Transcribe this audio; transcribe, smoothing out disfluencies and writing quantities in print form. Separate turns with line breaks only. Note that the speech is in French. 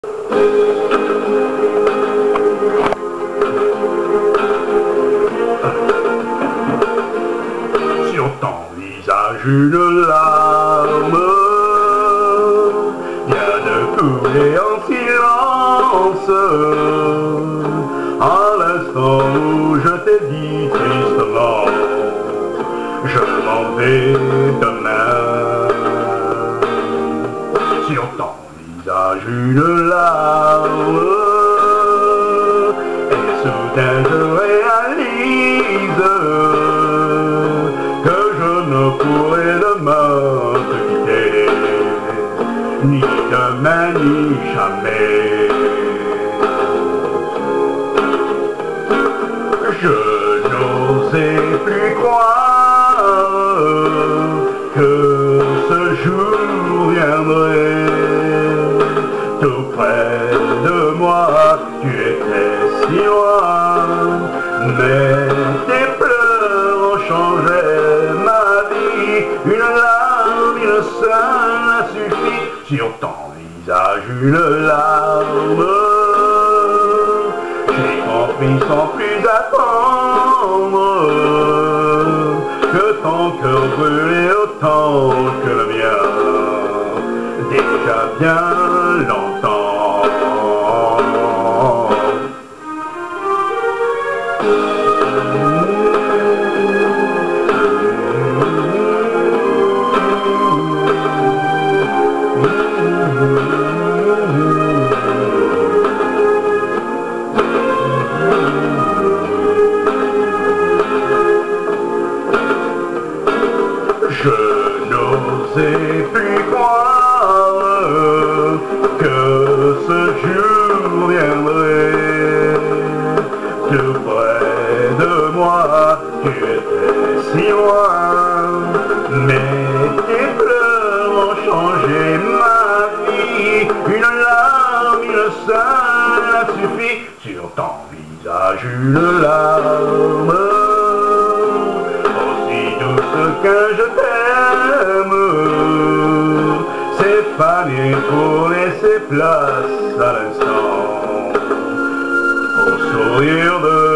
Sur ton visage une larme vient de couler en silence. À l'instant où je t'ai dit tristement, je m'en vais demain. Sur ton visage une larme, et soudain je réalise que je ne pourrai demain te quitter, ni demain ni jamais. Je n'osais plus croire que ce jour viendrait. Tout près de moi, tu étais si loin, mais tes pleurs ont changé ma vie. Une larme, une seule suffit. Sur ton visage une larme, j'ai compris sans plus attendre que ton cœur brûlait autant que le mien, déjà bien longtemps. Je n'osais plus croire que ce jour viendrait. Tout près de moi, tu étais si loin, mais tes pleurs ont changé ma vie. Une larme, une seule suffit. Sur ton visage une larme, que je t'aime, c'est fané pour laisser place à l'instant au sourire de